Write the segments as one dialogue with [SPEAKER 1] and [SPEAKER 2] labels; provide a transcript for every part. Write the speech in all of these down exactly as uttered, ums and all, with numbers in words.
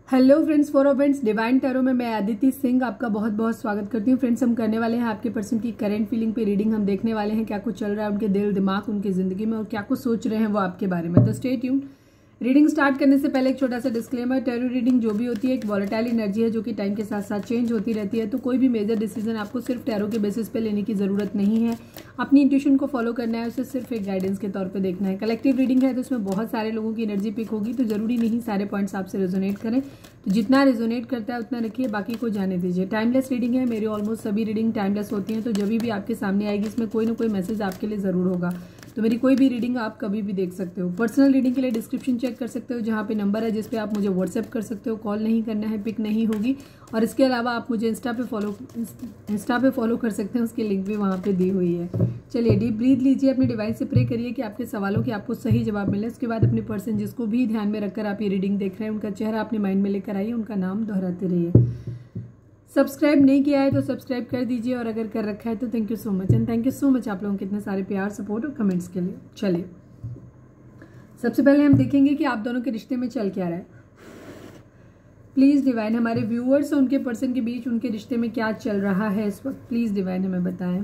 [SPEAKER 1] Hello friends, for friends divine tarot में मैं अदिति सिंह आपका बहुत बहुत स्वागत करती हूँ। फ्रेंड्स, हम करने वाले हैं आपके पर्सन की करंट फीलिंग पे रीडिंग। हम देखने वाले हैं क्या कुछ चल रहा है उनके दिल दिमाग उनकी जिंदगी में और क्या कुछ सोच रहे हैं वो आपके बारे में। तो स्टे ट्यून्ड। रीडिंग स्टार्ट करने से पहले एक छोटा सा डिस्क्लेमर, टैरो रीडिंग जो भी होती है एक वॉलेटाइल एनर्जी है जो कि टाइम के साथ साथ चेंज होती रहती है। तो कोई भी मेजर डिसीजन आपको सिर्फ टैरो के बेसिस पे लेने की जरूरत नहीं है। अपनी इंट्यूशन को फॉलो करना है, उसे सिर्फ एक गाइडेंस के तौर पे देखना है। कलेक्टिव रीडिंग है तो इसमें बहुत सारे लोगों की एनर्जी पिक होगी, तो जरूरी नहीं सारे पॉइंट्स आपसे रेजोनेट करें। तो जितना रेजोनेट करता है उतना रखिए, बाकी को जाने दीजिए। टाइमलेस रीडिंग है, मेरी ऑलमोस्ट सभी रीडिंग टाइमलेस होती हैं। तो जब भी आपके सामने आएगी इसमें कोई ना कोई मैसेज आपके लिए जरूर होगा। तो मेरी कोई भी रीडिंग आप कभी भी देख सकते हो। पर्सनल रीडिंग के लिए डिस्क्रिप्शन चेक कर सकते हो, जहाँ पे नंबर है जिस पे आप मुझे व्हाट्सएप कर सकते हो। कॉल नहीं करना है, पिक नहीं होगी। और इसके अलावा आप मुझे इंस्टा पे फॉलो इंस्टा पे फॉलो कर सकते हैं, उसकी लिंक भी वहाँ पे दी हुई है। चलिए डीप ब्रीथ लीजिए, अपने डिवाइन से प्रे करिए कि आपके सवालों के आपको सही जवाब मिले। उसके बाद अपने पर्सन जिसको भी ध्यान में रखकर आप ये रीडिंग देख रहे हैं उनका चेहरा अपने माइंड में लेकर आइए, उनका नाम दोहराते रहिए। सब्सक्राइब नहीं किया है तो सब्सक्राइब कर दीजिए, और अगर कर रखा है तो thank you so much. And thank you so much आप लोगों के इतने सारे प्यार, सपोर्ट और कमेंट्स के लिए। चलिए सबसे पहले हम देखेंगे कि आप दोनों के रिश्ते में चल क्या रहा है। प्लीज डिवाइन, हमारे व्यूअर्स और उनके पर्सन के बीच उनके रिश्ते में क्या चल रहा है इस वक्त, प्लीज डिवाइन हमें बताएं।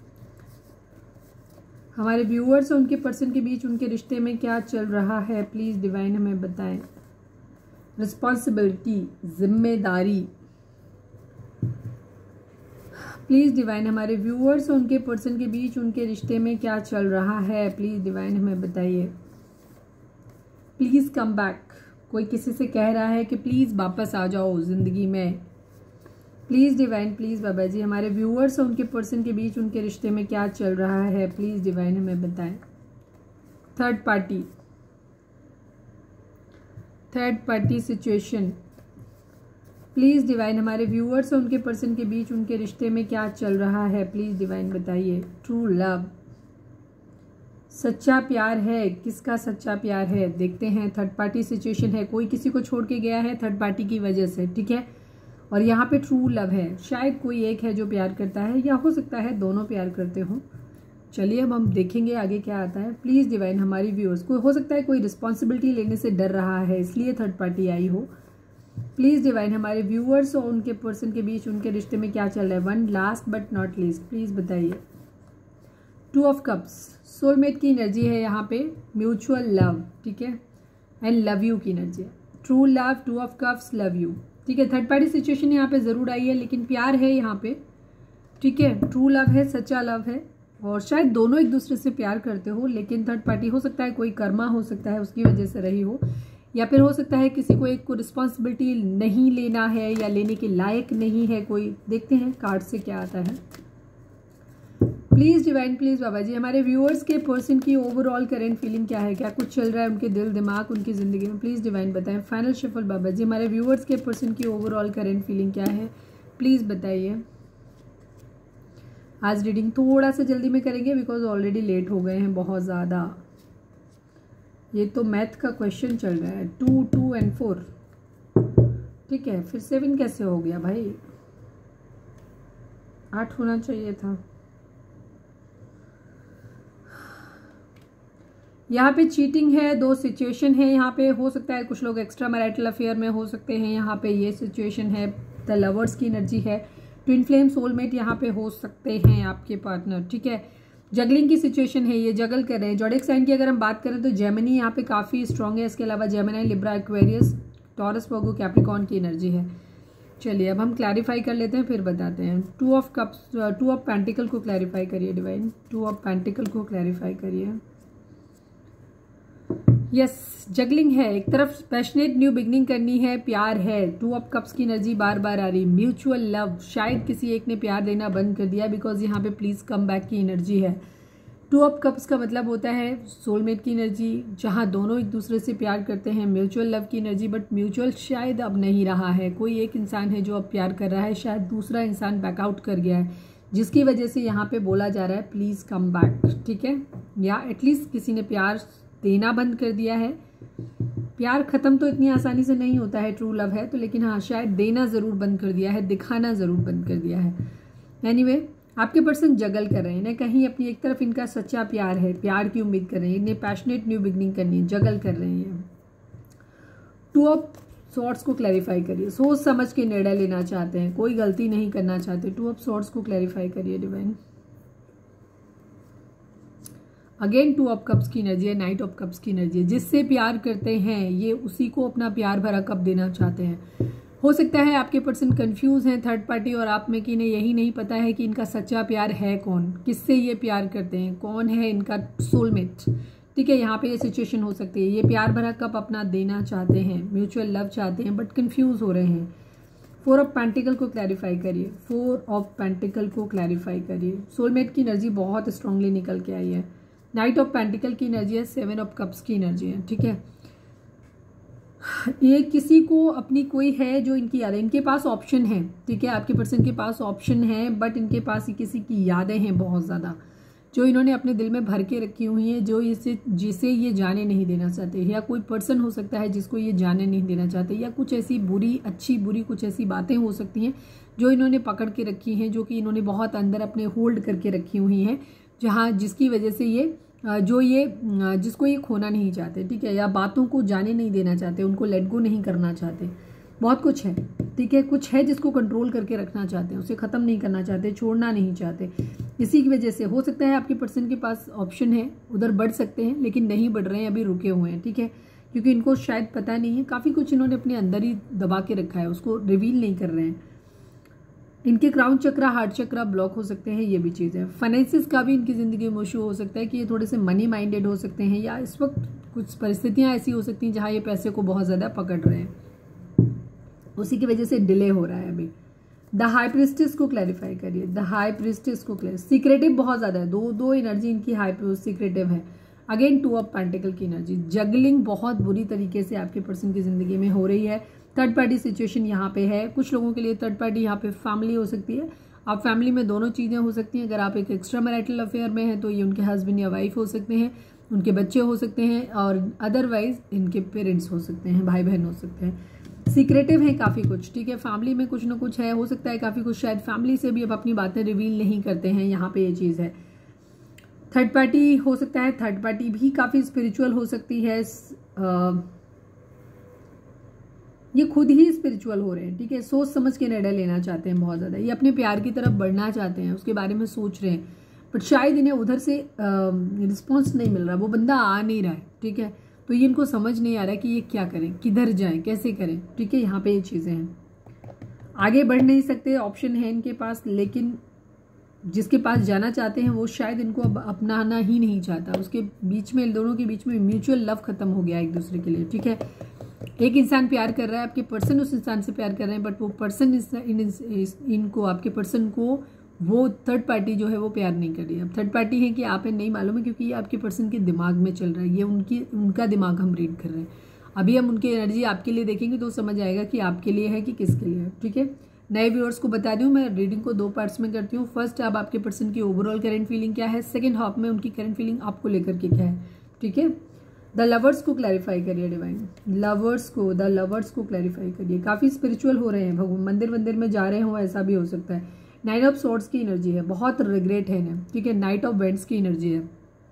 [SPEAKER 1] हमारे व्यूअर्स और उनके पर्सन के बीच उनके रिश्ते में क्या चल रहा है, प्लीज डिवाइन हमें बताएं। रिस्पॉन्सिबिलिटी, जिम्मेदारी, प्लीज डिवाइन हमारे व्यूअर्स और उनके पर्सन के बीच उनके रिश्ते में क्या चल रहा है, प्लीज डिवाइन हमें बताइए। प्लीज कम बैक, कोई किसी से कह रहा है कि प्लीज वापस आ जाओ जिंदगी में। प्लीज डिवाइन, प्लीज बाबा जी, हमारे व्यूअर्स और उनके पर्सन के बीच उनके रिश्ते में क्या चल रहा है, प्लीज डिवाइन हमें बताएं। Third party, third party situation, please divine हमारे व्यूअर्स और उनके पर्सन के बीच उनके रिश्ते में क्या चल रहा है, प्लीज डिवाइन बताइए। ट्रू लव, सच्चा प्यार है, किसका सच्चा प्यार है देखते हैं। थर्ड पार्टी सिचुएशन है, कोई किसी को छोड़ के गया है थर्ड पार्टी की वजह से, ठीक है। और यहाँ पे ट्रू लव है, शायद कोई एक है जो प्यार करता है या हो सकता है दोनों प्यार करते हो। चलिए अब हम देखेंगे आगे क्या आता है। प्लीज डिवाइन हमारी व्यूअर्स को हो सकता है कोई रिस्पॉन्सिबिलिटी लेने से डर रहा है इसलिए थर्ड पार्टी आई हो। प्लीज डिवाइन हमारे व्यूअर्स और उनके पर्सन के बीच उनके रिश्ते में क्या चल रहा है। One last but not least, please बताइए। टू ऑफ कप्स, सोलमेट की एनर्जी है यहाँ पे, म्यूचुअल लव, ठीक है, एंड लव यू की एनर्जी है। True love, two of cups, love you, ठीक है। थर्ड पार्टी सिचुएशन यहाँ पे जरूर आई है लेकिन प्यार है यहाँ पे, ठीक है। ट्रू लव है, सच्चा लव है, और शायद दोनों एक दूसरे से प्यार करते हो, लेकिन थर्ड पार्टी हो सकता है कोई कर्मा हो सकता है उसकी वजह से रही हो, या फिर हो सकता है किसी को एक को रिस्पॉन्सिबिलिटी नहीं लेना है या लेने के लायक नहीं है कोई। देखते हैं कार्ड से क्या आता है। प्लीज डिवाइन, प्लीज बाबा जी, हमारे व्यूअर्स के पर्सन की ओवरऑल करंट फीलिंग क्या है, क्या कुछ चल रहा है उनके दिल दिमाग उनकी जिंदगी में, प्लीज डिवाइन बताएं। फाइनल शफल बाबा जी, हमारे व्यूअर्स के पर्सन की ओवरऑल करंट फीलिंग क्या है, प्लीज बताइए। आज रीडिंग थोड़ा सा जल्दी में करेंगे बिकॉज ऑलरेडी लेट हो गए हैं बहुत ज़्यादा। ये तो मैथ का क्वेश्चन चल रहा है, टू टू एंड फोर, ठीक है। फिर सेवन कैसे हो गया भाई, आठ होना चाहिए था। यहाँ पे चीटिंग है, दो सिचुएशन है यहाँ पे। हो सकता है कुछ लोग एक्स्ट्रा मैरिटल अफेयर में हो सकते हैं, यहाँ पे ये सिचुएशन है। द लवर्स की एनर्जी है, ट्विन फ्लेम सोलमेट यहाँ पे हो सकते हैं आपके पार्टनर, ठीक है। जगलिंग की सिचुएशन है, ये जगल कर रहे हैं। जोडिक साइन की अगर हम बात करें तो जेमिनी यहाँ पे काफ़ी स्ट्रॉन्ग है। इसके अलावा Gemini, Libra, Aquarius, Taurus, Virgo, Capricorn की एनर्जी है। चलिए अब हम क्लैरिफाई कर लेते हैं फिर बताते हैं। Two of cups, two of pentacle को क्लैरिफाई करिए डिवाइन, टू ऑफ पेंटिकल को क्लैरिफाई करिए। यस yes, जगलिंग है, एक तरफ पैशनेट न्यू बिगनिंग करनी है, प्यार है। टू ऑफ कप्स की एनर्जी बार बार आ रही, म्यूचुअल लव, शायद किसी एक ने प्यार देना बंद कर दिया बिकॉज यहाँ पे प्लीज कम बैक की एनर्जी है। टू ऑफ कप्स का मतलब होता है सोलमेट की एनर्जी, जहाँ दोनों एक दूसरे से प्यार करते हैं, म्यूचुअल लव की एनर्जी। बट म्यूचुअल शायद अब नहीं रहा है, कोई एक इंसान है जो अब प्यार कर रहा है, शायद दूसरा इंसान बैकआउट कर गया है जिसकी वजह से यहाँ पे बोला जा रहा है प्लीज कम बैक, ठीक है। या एटलीस्ट किसी ने प्यार देना बंद कर दिया है। प्यार खत्म तो इतनी आसानी से नहीं होता है, ट्रू लव है तो, लेकिन हाँ शायद देना जरूर बंद कर दिया है, दिखाना जरूर बंद कर दिया है। एनीवे anyway, आपके पर्सन जगल कर रहे हैं ना, कहीं अपनी एक तरफ इनका सच्चा प्यार है, प्यार की उम्मीद कर रहे हैं, इन्हें पैशनेट न्यू बिगनिंग करनी है, जगल कर रहे हैं। टू ऑफ सॉर्ड्स को क्लैरिफाई करिए, सोच समझ के निर्णय लेना चाहते हैं, कोई गलती नहीं करना चाहते। टू ऑफ सॉर्ड्स को क्लैरिफाई करिए divine. Again two of cups की एनर्जी है, नाइट ऑफ कप्स की एनर्जी है। जिससे प्यार करते हैं ये उसी को अपना प्यार भरा कप देना चाहते हैं। हो सकता है आपके पर्सन कंफ्यूज हैं थर्ड पार्टी और आप में कि इन्हें यही नहीं पता है कि इनका सच्चा प्यार है कौन, किससे ये प्यार करते हैं, कौन है इनका सोलमेट। ठीक है, यहाँ पे ये सिचुएशन हो सकती है। ये प्यार भरा कप अपना देना चाहते हैं, म्यूचुअल लव चाहते हैं, बट कंफ्यूज हो रहे हैं। फोर ऑफ पेंटिकल को क्लैरिफाई करिए, फोर ऑफ पेंटिकल को क्लैरिफाई करिए। सोलमेट की एनर्जी बहुत स्ट्रांगली निकल के आई है। नाइट ऑफ पेंटिकल की एनर्जी है, सेवन ऑफ कप्स की एनर्जी है। ठीक है, ये किसी को अपनी कोई है जो इनकी यादें, इनके पास ऑप्शन है। ठीक है, आपके पर्सन के पास ऑप्शन है, बट इनके पास किसी की यादें हैं बहुत ज़्यादा जो इन्होंने अपने दिल में भर के रखी हुई हैं, जो इसे जिसे ये जाने नहीं देना चाहते। या कोई पर्सन हो सकता है जिसको ये जाने नहीं देना चाहते, या कुछ ऐसी बुरी अच्छी बुरी कुछ ऐसी बातें हो सकती हैं जो इन्होंने पकड़ के रखी हैं, जो कि इन्होंने बहुत अंदर अपने होल्ड करके रखी हुई हैं, जहाँ जिसकी वजह से ये जो ये जिसको ये खोना नहीं चाहते। ठीक है, या बातों को जाने नहीं देना चाहते, उनको लेट गो नहीं करना चाहते। बहुत कुछ है। ठीक है, कुछ है जिसको कंट्रोल करके रखना चाहते हैं, उसे ख़त्म नहीं करना चाहते, छोड़ना नहीं चाहते। इसी की वजह से हो सकता है आपके पर्सन के पास ऑप्शन है, उधर बढ़ सकते हैं, लेकिन नहीं बढ़ रहे हैं, अभी रुके हुए हैं। ठीक है, क्योंकि इनको शायद पता नहीं है, काफ़ी कुछ इन्होंने अपने अंदर ही दबा के रखा है, उसको रिवील नहीं कर रहे हैं। इनके crown chakra, heart chakra block हो सकते हैं, ये भी चीज़ है। फाइनेंसिस का भी इनकी ज़िंदगी में इशू हो सकता है कि ये थोड़े से मनी माइंडेड हो सकते हैं, या इस वक्त कुछ परिस्थितियाँ ऐसी हो सकती हैं जहाँ ये पैसे को बहुत ज़्यादा पकड़ रहे हैं, उसी की वजह से डिले हो रहा है अभी। द हाई प्रिस्टेस को क्लैरिफाई करिए, द हाई प्रिस्टेस को क्लियर। सीक्रेटिव बहुत ज़्यादा है, दो दो एनर्जी इनकी हाई सीक्रेटिव है। अगेन टू ऑफ पेंटिकल की एनर्जी, जगलिंग बहुत बुरी तरीके से आपके पर्सन की ज़िंदगी में हो रही है। थर्ड पार्टी सिचुएशन यहाँ पे है। कुछ लोगों के लिए थर्ड पार्टी यहाँ पे फैमिली हो सकती है। आप फैमिली में दोनों चीज़ें हो सकती हैं। अगर आप एक एक्स्ट्रा मैरिटल अफेयर में हैं तो ये उनके हस्बैंड या वाइफ हो सकते हैं, उनके बच्चे हो सकते हैं, और अदरवाइज इनके पेरेंट्स हो सकते हैं, भाई बहन हो सकते हैं। सीक्रेटिव है काफ़ी कुछ। ठीक है, फैमिली में कुछ ना कुछ है, हो सकता है काफ़ी कुछ शायद फैमिली से भी अब अपनी बातें रिवील नहीं करते हैं, यहाँ पे ये चीज़ है। थर्ड पार्टी हो सकता है, थर्ड पार्टी भी काफ़ी स्पिरिचुअल हो सकती है। आ, ये खुद ही स्पिरिचुअल हो रहे हैं। ठीक है, सोच समझ के निर्णय लेना चाहते हैं बहुत ज़्यादा, ये अपने प्यार की तरफ बढ़ना चाहते हैं, उसके बारे में सोच रहे हैं, बट शायद इन्हें उधर से रिस्पॉन्स नहीं मिल रहा, वो बंदा आ नहीं रहा है। ठीक है, तो ये इनको समझ नहीं आ रहा है कि ये क्या करें, किधर जाएं, कैसे करें। ठीक है, यहाँ पे ये चीज़ें हैं, आगे बढ़ नहीं सकते, ऑप्शन है इनके पास, लेकिन जिसके पास जाना चाहते हैं वो शायद इनको अब अपनाना ही नहीं चाहता। उसके बीच में, इन दोनों के बीच में म्यूचुअल लव खत्म हो गया एक दूसरे के लिए। ठीक है, एक इंसान प्यार कर रहा है, आपके पर्सन उस इंसान से प्यार कर रहे हैं, बट वो पर्सन इन, इन, इनको आपके पर्सन को वो थर्ड पार्टी जो है वो प्यार नहीं कर रही है। अब थर्ड पार्टी है कि आप नहीं मालूम है, क्योंकि ये आपके पर्सन के दिमाग में चल रहा है, ये उनकी उनका दिमाग हम रीड कर रहे हैं। अभी हम उनकी एनर्जी आपके लिए देखेंगे तो समझ आएगा कि आपके लिए है कि किसके लिए है। ठीक है, नए व्यूअर्स को बता दूं, मैं रीडिंग को दो पार्ट्स में करती हूँ। फर्स्ट, अब आपके पर्सन की ओवरऑल करंट फीलिंग क्या है, सेकेंड हाफ में उनकी करंट फीलिंग आपको लेकर के क्या है। ठीक है, द लवर्स को क्लैरिफाई करिए डिवाइन, लवर्स को, द लवर्स को क्लैरिफाई करिए। काफ़ी स्पिरिचुअल हो रहे हैं, भगवान मंदिर मंदिर में जा रहे हो, ऐसा भी हो सकता है। नाइट ऑफ सॉर्ड्स की एनर्जी है, बहुत रिग्रेट है इन्हें। ठीक है, नाइट ऑफ वेंट्स की एनर्जी है।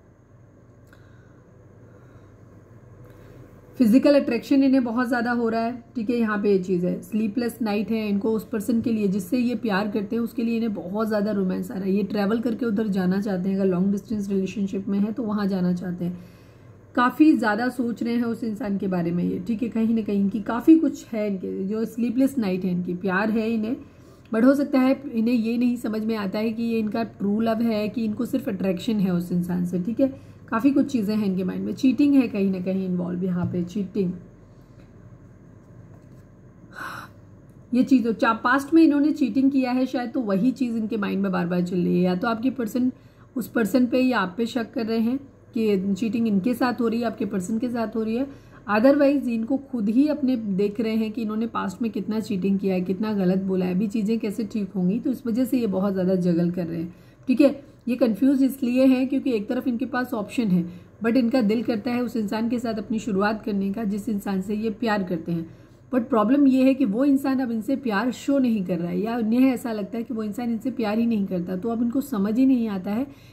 [SPEAKER 1] फिजिकल अट्रैक्शन इन्हें बहुत ज़्यादा हो रहा है। ठीक है, यहाँ पे ये चीज़ है। स्लीपलेस नाइट है इनको उस पर्सन के लिए जिससे ये प्यार करते हैं, उसके लिए इन्हें बहुत ज़्यादा रोमांस आ रहा है। ये ट्रैवल करके उधर जाना चाहते हैं, अगर लॉन्ग डिस्टेंस रिलेशनशिप में है तो वहाँ जाना चाहते हैं। काफ़ी ज़्यादा सोच रहे हैं उस इंसान के बारे में ये। ठीक है, कहीं ना कहीं की काफ़ी कुछ है इनके, जो स्लीपलेस नाइट है इनकी, प्यार है इन्हें, बट हो सकता है इन्हें ये नहीं समझ में आता है कि ये इनका ट्रू लव है कि इनको सिर्फ अट्रैक्शन है उस इंसान से। ठीक है, काफ़ी कुछ चीज़ें हैं इनके माइंड में। चीटिंग है कहीं ना कहीं इन्वॉल्व यहाँ पे, चीटिंग ये चीज़ तो पास्ट में इन्होंने चीटिंग किया है शायद, तो वही चीज़ इनके माइंड में बार बार चल रही है। या तो आपके पर्सन उस पर्सन पे या आप पे शक कर रहे हैं कि चीटिंग इनके साथ हो रही है, आपके पर्सन के साथ हो रही है। अदरवाइज इनको खुद ही अपने देख रहे हैं कि इन्होंने पास्ट में कितना चीटिंग किया है, कितना गलत बोला है, अभी चीज़ें कैसे ठीक होंगी, तो इस वजह से ये बहुत ज़्यादा जगल कर रहे हैं। ठीक है, ये कंफ्यूज इसलिए है क्योंकि एक तरफ इनके पास ऑप्शन है, बट इनका दिल करता है उस इंसान के साथ अपनी शुरुआत करने का जिस इंसान से ये प्यार करते हैं। बट प्रॉब्लम ये है कि वो इंसान अब इनसे प्यार शो नहीं कर रहा है, या उन्हें ऐसा लगता है कि वो इंसान इनसे प्यार ही नहीं करता। तो अब इनको समझ ही नहीं आता है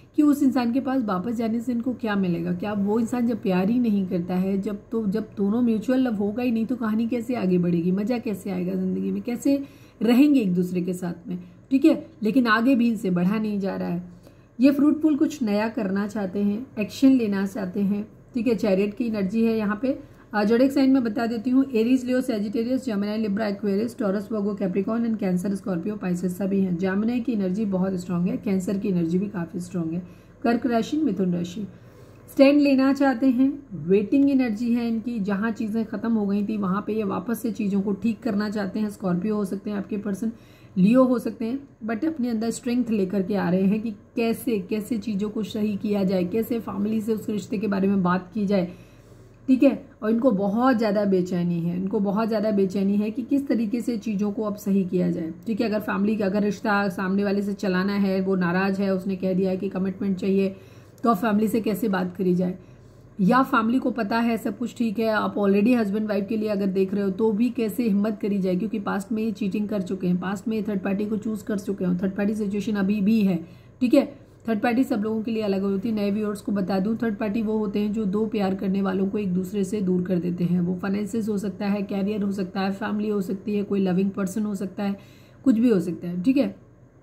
[SPEAKER 1] कि उस इंसान के पास वापस जाने से इनको क्या मिलेगा। क्या वो इंसान जब प्यार ही नहीं करता है, जब तो जब दोनों म्यूचुअल लव होगा ही नहीं तो कहानी कैसे आगे बढ़ेगी, मजा कैसे आएगा जिंदगी में, कैसे रहेंगे एक दूसरे के साथ में, ठीक है। लेकिन आगे भी इनसे बढ़ा नहीं जा रहा है। ये फ्रूटफुल कुछ नया करना चाहते हैं, एक्शन लेना चाहते हैं, ठीक है। चैरियट की एनर्जी है यहाँ पे। जोडिक साइन में बता देती हूँ, Aries, Leo, Sagittarius, Gemini, Libra, Aquarius, Taurus, Virgo, Capricorn and Cancer, Scorpio, Pisces सभी हैं। जेमिनी की एनर्जी बहुत स्ट्रांग है, कैंसर की एनर्जी भी काफी स्ट्रांग है, कर्क राशि, मिथुन राशि। स्टैंड लेना चाहते हैं, वेटिंग एनर्जी है इनकी, जहां चीजें खत्म हो गई थी वहां पे ये वापस से चीजों को ठीक करना चाहते हैं। स्कॉर्पियो हो सकते हैं आपके पर्सन, लियो हो सकते हैं, बट अपने अंदर स्ट्रेंथ लेकर के आ रहे हैं कि कैसे कैसे चीजों को सही किया जाए, कैसे फैमिली से उस रिश्ते के बारे में बात की जाए, ठीक है। और इनको बहुत ज्यादा बेचैनी है, इनको बहुत ज्यादा बेचैनी है कि किस तरीके से चीजों को अब सही किया जाए, ठीक है। अगर फैमिली का अगर रिश्ता सामने वाले से चलाना है, वो नाराज है, उसने कह दिया है कि कमिटमेंट चाहिए, तो अब फैमिली से कैसे बात करी जाए। या फैमिली को पता है सब कुछ ठीक है, आप ऑलरेडी हस्बैंड वाइफ के लिए अगर देख रहे हो तो भी कैसे हिम्मत करी जाए, क्योंकि पास्ट में ये चीटिंग कर चुके हैं, पास्ट में थर्ड पार्टी को चूज कर चुके हैं, थर्ड पार्टी सिचुएशन अभी भी है, ठीक है। थर्ड पार्टी सब लोगों के लिए अलग होती है। नए व्यूअर्स को बता दूं, थर्ड पार्टी वो होते हैं जो दो प्यार करने वालों को एक दूसरे से दूर कर देते हैं। वो फाइनेंसेस हो सकता है, कैरियर हो सकता है, फैमिली हो सकती है, कोई लविंग पर्सन हो सकता है, कुछ भी हो सकता है, ठीक है।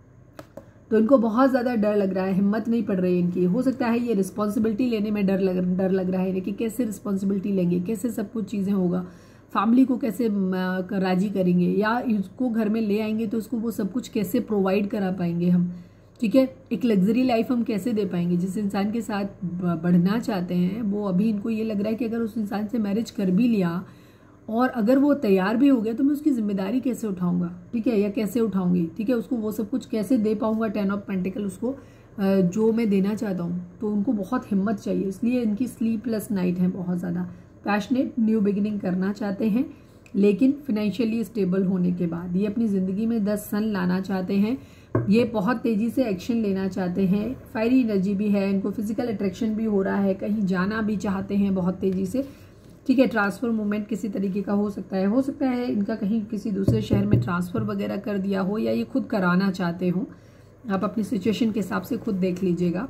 [SPEAKER 1] तो इनको बहुत ज्यादा डर लग रहा है, हिम्मत नहीं पड़ रही है इनकी। हो सकता है ये रिस्पॉन्सिबिलिटी लेने में डर लग डर लग रहा है कि कैसे रिस्पॉन्सिबिलिटी लेंगे, कैसे सब कुछ चीजें होगा, फैमिली को कैसे राजी करेंगे, या इसको घर में ले आएंगे तो उसको वो सब कुछ कैसे प्रोवाइड करा पाएंगे हम, ठीक है। एक लग्जरी लाइफ हम कैसे दे पाएंगे। जिस इंसान के साथ बढ़ना चाहते हैं वो अभी इनको ये लग रहा है कि अगर उस इंसान से मैरिज कर भी लिया और अगर वो तैयार भी हो गया तो मैं उसकी जिम्मेदारी कैसे उठाऊंगा, ठीक है, या कैसे उठाऊंगी, ठीक है, उसको वो सब कुछ कैसे दे पाऊंगा, टेन ऑफ पेंटिकल उसको जो मैं देना चाहता हूँ। तो उनको बहुत हिम्मत चाहिए, इसलिए इनकी स्लीपलेस नाइट है बहुत ज़्यादा। पैशनेट, न्यू बिगिनिंग करना चाहते हैं, लेकिन फाइनेंशियली स्टेबल होने के बाद ये अपनी ज़िंदगी में दस सन लाना चाहते हैं। ये बहुत तेज़ी से एक्शन लेना चाहते हैं, फायरी एनर्जी भी है इनको, फिजिकल अट्रैक्शन भी हो रहा है, कहीं जाना भी चाहते हैं बहुत तेज़ी से, ठीक है। ट्रांसफर मूवमेंट किसी तरीके का हो सकता है, हो सकता है इनका कहीं किसी दूसरे शहर में ट्रांसफर वगैरह कर दिया हो, या ये खुद कराना चाहते हो। आप अपनी सिचुएशन के हिसाब से खुद देख लीजिएगा।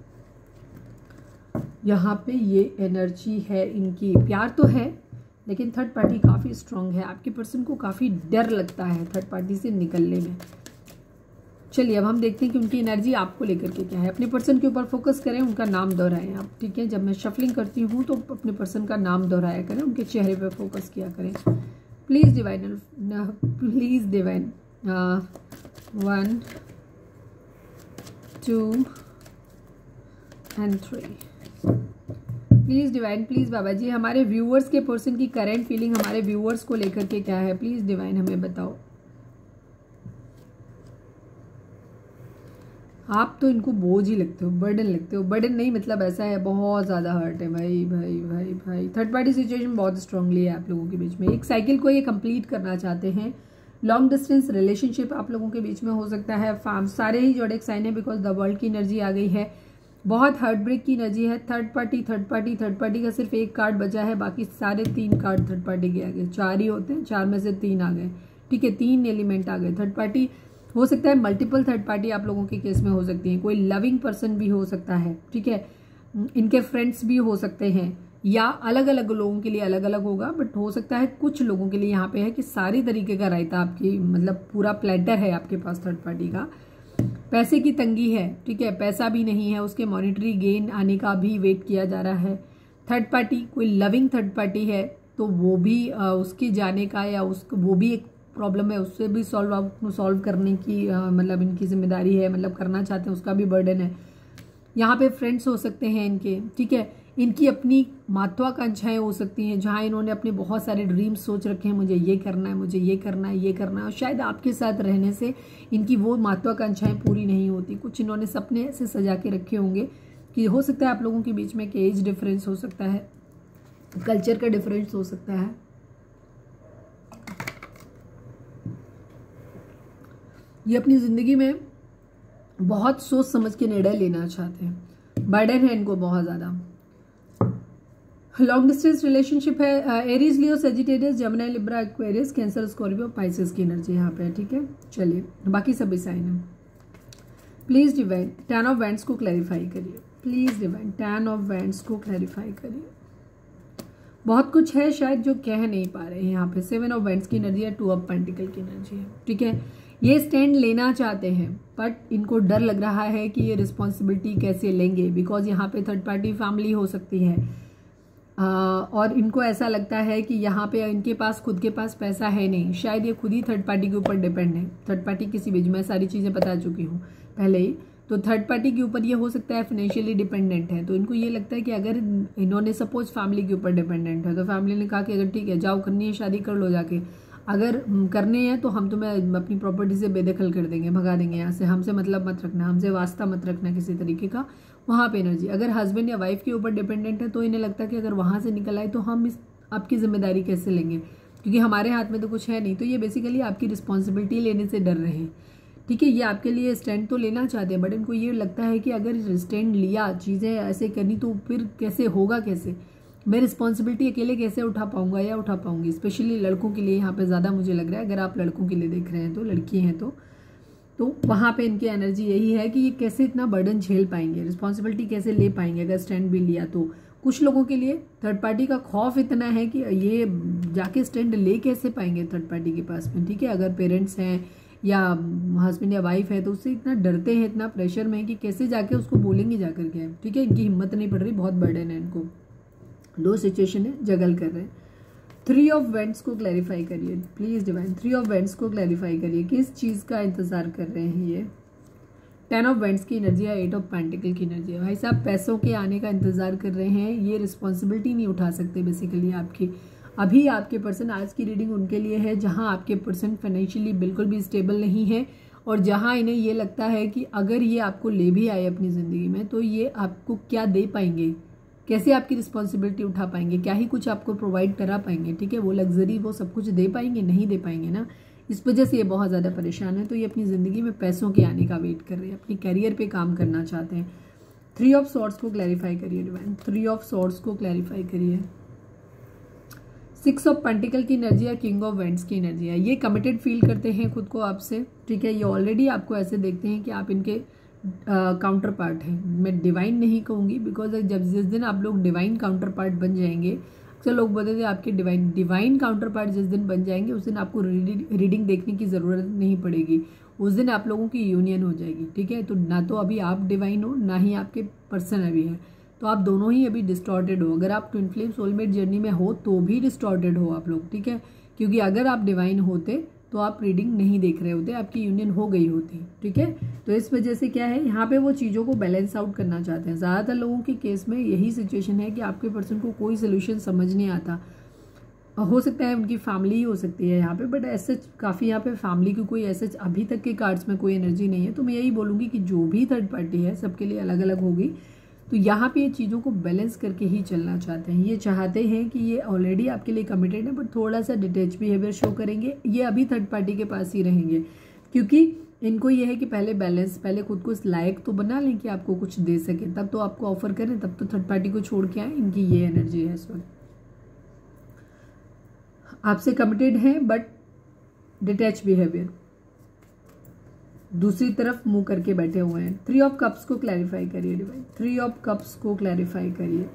[SPEAKER 1] यहाँ पे ये एनर्जी है इनकी, प्यार तो है लेकिन थर्ड पार्टी काफ़ी स्ट्रांग है। आपके पर्सन को काफ़ी डर लगता है थर्ड पार्टी से निकलने में। चलिए अब हम देखते हैं कि उनकी एनर्जी आपको लेकर के क्या है। अपने पर्सन के ऊपर फोकस करें, उनका नाम दोहराएं आप, ठीक है। जब मैं शफलिंग करती हूँ तो अपने पर्सन का नाम दोहराया करें, उनके चेहरे पे फोकस किया करें। Please divine, please divine, one two and three, please divine, please बाबा जी। हमारे व्यूअर्स के पर्सन की करेंट फीलिंग हमारे व्यूअर्स को लेकर के क्या है, प्लीज़ डिवाइन हमें बताओ। आप तो इनको बोझ ही लगते हो, बर्डन लगते हो। बर्डन नहीं मतलब ऐसा है, बहुत ज़्यादा हर्ट है भाई भाई भाई भाई। थर्ड पार्टी सिचुएशन बहुत स्ट्रांगली है आप लोगों के बीच में। एक साइकिल को ये कंप्लीट करना चाहते हैं। लॉन्ग डिस्टेंस रिलेशनशिप आप लोगों के बीच में हो सकता है। फार्म सारे ही जोडिक साइन है, बिकॉज द वर्ल्ड की एनर्जी आ गई है। बहुत हार्ट ब्रेक की एनर्जी है। Third party third party third party का सिर्फ एक कार्ड बचा है, बाकी सारे तीन कार्ड थर्ड पार्टी के आ गए। चार ही होते हैं, चार में से तीन आ गए, ठीक है, तीन एलिमेंट आ गए। थर्ड पार्टी हो सकता है, मल्टीपल थर्ड पार्टी आप लोगों के केस में हो सकती है। कोई लविंग पर्सन भी हो सकता है, ठीक है, इनके फ्रेंड्स भी हो सकते हैं, या अलग अलग लोगों के लिए अलग अलग होगा, बट हो सकता है कुछ लोगों के लिए यहाँ पे है कि सारी तरीके का रायता आपकी, मतलब पूरा प्लेटर है आपके पास थर्ड पार्टी का। पैसे की तंगी है, ठीक है, पैसा भी नहीं है, उसके मॉनिटरी गेन आने का भी वेट किया जा रहा है। थर्ड पार्टी कोई लविंग थर्ड पार्टी है तो वो भी आ, उसके जाने का या उसको वो भी एक प्रॉब्लम है, उससे भी सॉल्व सॉल्व करने की आ, मतलब इनकी जिम्मेदारी है, मतलब करना चाहते हैं, उसका भी बर्डन है। यहाँ पे फ्रेंड्स हो सकते हैं इनके, ठीक है। इनकी अपनी महत्वाकांक्षाएं हो सकती हैं, जहाँ इन्होंने अपने बहुत सारे ड्रीम्स सोच रखे हैं, मुझे ये करना है, मुझे ये करना है, ये करना है, और शायद आपके साथ रहने से इनकी वो महत्वाकांक्षाएं पूरी नहीं होती। कुछ इन्होंने सपने से सजा के रखे होंगे कि हो सकता है आप लोगों के बीच में कि एज डिफरेंस हो सकता है, कल्चर का डिफरेंस हो सकता है। ये अपनी जिंदगी में बहुत सोच समझ के निर्णय लेना चाहते हैं, बर्डन है इनको बहुत ज्यादा। लॉन्ग डिस्टेंस रिलेशनशिप है। Aries, Leo, Sagittarius, Gemini, Libra, Aquarius, Cancer, Scorpio, Pisces की एनर्जी यहाँ पे है, ठीक है। चलिए बाकी सभी साइन है। Please divine ten of wands को क्लैरिफाई करिए, please divine ten of wands को क्लैरिफाई करिए। बहुत कुछ है शायद जो कह नहीं पा रहे हैं यहाँ पे। सेवन ऑफ वैंड्स की एनर्जी है, टू ऑफ पेंटिकल की एनर्जी है, ठीक है। ये स्टैंड लेना चाहते हैं बट इनको डर लग रहा है कि ये रिस्पॉन्सिबिलिटी कैसे लेंगे, बिकॉज यहाँ पे थर्ड पार्टी फैमिली हो सकती है। आ, और इनको ऐसा लगता है कि यहाँ पे इनके पास खुद के पास पैसा है नहीं, शायद ये खुद ही थर्ड पार्टी के ऊपर डिपेंड है। थर्ड पार्टी किसी भी, मैं सारी चीज़ें बता चुकी हूँ पहले ही। तो थर्ड पार्टी के ऊपर ये हो सकता है फाइनेंशियली डिपेंडेंट है। तो इनको ये लगता है कि अगर इन्होंने सपोज फैमिली के ऊपर डिपेंडेंट है तो फैमिली ने कहा कि अगर ठीक है जाओ करनी है शादी कर लो जाके, अगर करने हैं तो हम तुम्हें अपनी प्रॉपर्टी से बेदखल कर देंगे, भगा देंगे यहाँ से, हमसे मतलब मत रखना, हमसे वास्ता मत रखना किसी तरीके का। वहाँ पे एनर्जी अगर हस्बैंड या वाइफ के ऊपर डिपेंडेंट है तो इन्हें लगता है कि अगर वहाँ से निकल आए तो हम इस आपकी जिम्मेदारी कैसे लेंगे, क्योंकि हमारे हाथ में तो कुछ है नहीं। तो ये बेसिकली आपकी रिस्पॉन्सिबिलिटी लेने से डर रहे हैं, ठीक है। ये आपके लिए स्टैंड तो लेना चाहते हैं बट इनको ये लगता है कि अगर स्टैंड लिया, चीज़ें ऐसे करनी तो फिर कैसे होगा, कैसे मैं रिस्पॉन्सिबिलिटी अकेले कैसे उठा पाऊंगा या उठा पाऊंगी। स्पेशली लड़कों के लिए यहाँ पे ज़्यादा मुझे लग रहा है, अगर आप लड़कों के लिए देख रहे हैं तो, लड़की हैं तो तो वहाँ पे इनकी एनर्जी यही है कि ये कैसे इतना बर्डन झेल पाएंगे, रिस्पॉन्सिबिलिटी कैसे ले पाएंगे अगर स्टैंड भी लिया तो। कुछ लोगों के लिए थर्ड पार्टी का खौफ इतना है कि ये जाके स्टैंड ले कैसे पाएंगे थर्ड पार्टी के पास में, ठीक है। अगर पेरेंट्स हैं या हस्बैंड या वाइफ है तो उससे इतना डरते हैं, इतना प्रेशर में है कि कैसे जाके उसको बोलेंगे जाकर के, ठीक है। इनकी हिम्मत नहीं पड़ रही, बहुत बर्डन है इनको। दो सिचुएशन है, जगल कर रहे हैं। थ्री ऑफ वेंट्स को क्लैरिफाई करिए please divine, three of wands को क्लैरिफाई करिए, किस चीज़ का इंतजार कर रहे हैं ये। टेन ऑफ वेंट्स की एनर्जी है, एट ऑफ पेंटिकल की एनर्जी है। भाई साहब पैसों के आने का इंतजार कर रहे हैं, ये रिस्पॉन्सिबिलिटी नहीं उठा सकते बेसिकली आपकी। अभी आपके पर्सन, आज की रीडिंग उनके लिए है जहां आपके पर्सन फाइनेंशियली बिल्कुल भी स्टेबल नहीं है और जहां इन्हें ये लगता है कि अगर ये आपको ले भी आए अपनी ज़िंदगी में तो ये आपको क्या दे पाएंगे, कैसे आपकी रिस्पॉन्सिबिलिटी उठा पाएंगे, क्या ही कुछ आपको प्रोवाइड करा पाएंगे, ठीक है। वो लग्जरी वो सब कुछ दे पाएंगे, नहीं दे पाएंगे ना। इस वजह से ये बहुत ज़्यादा परेशान है। तो ये अपनी ज़िंदगी में पैसों के आने का वेट कर रहे हैं, अपनी कैरियर पे काम करना चाहते हैं। थ्री ऑफ सॉर्ड्स को क्लैरिफाई करिए डिवाइन, थ्री ऑफ सॉर्ड्स को क्लैरिफाई करिए। सिक्स ऑफ पेंटिकल की एनर्जी है, किंग ऑफ वेंट्स की एनर्जी है। ये कमिटेड फील करते हैं खुद को आपसे, ठीक है। ये ऑलरेडी आपको ऐसे देखते हैं कि आप इनके काउंटर पार्ट हैं। मैं डिवाइन नहीं कहूँगी बिकॉज जब जिस दिन आप लोग डिवाइन काउंटर पार्ट बन जाएंगे, अक्सर लोग बोलते थे आपके डिवाइन डिवाइन काउंटर पार्ट जिस दिन बन जाएंगे उस दिन आपको रीडिंग देखने की ज़रूरत नहीं पड़ेगी, उस दिन आप लोगों की यूनियन हो जाएगी, ठीक है। तो ना तो अभी आप डिवाइन हो, ना ही आपके पर्सन अभी है, तो आप दोनों ही अभी डिस्टॉर्टेड हो। अगर आप ट्विन फ्लेम सोलमेट जर्नी में हो तो भी डिस्टॉर्टेड हो आप लोग, ठीक है। क्योंकि अगर आप डिवाइन होते तो आप रीडिंग नहीं देख रहे होते, आपकी यूनियन हो गई होती, ठीक है। तो इस वजह से क्या है, यहाँ पे वो चीज़ों को बैलेंस आउट करना चाहते हैं। ज़्यादातर लोगों के केस में यही सिचुएशन है कि आपके पर्सन को कोई सोल्यूशन समझ नहीं आता। हो सकता है उनकी फैमिली ही हो सकती है यहाँ पे, बट ऐसे काफ़ी यहाँ पे फैमिली की कोई ऐसे अभी तक के कार्ड्स में कोई एनर्जी नहीं है। तो मैं यही बोलूँगी कि जो भी थर्ड पार्टी है सबके लिए अलग अलग होगी। तो यहाँ पे ये चीज़ों को बैलेंस करके ही चलना चाहते हैं। ये चाहते हैं कि ये ऑलरेडी आपके लिए कमिटेड है बट थोड़ा सा डिटेच बिहेवियर शो करेंगे। ये अभी थर्ड पार्टी के पास ही रहेंगे क्योंकि इनको ये है कि पहले बैलेंस, पहले खुद को इस लायक तो बना लें कि आपको कुछ दे सके, तब तो आपको ऑफर करें, तब तो थर्ड पार्टी को छोड़ के आए। इनकी ये एनर्जी है इस वक्त, आपसे कमिटेड है बट डिटैच बिहेवियर, दूसरी तरफ मुंह करके बैठे हुए हैं। थ्री ऑफ कप्स को क्लैरिफाई करिए डिवाइन, थ्री ऑफ कप्स को क्लैरिफाई करिए।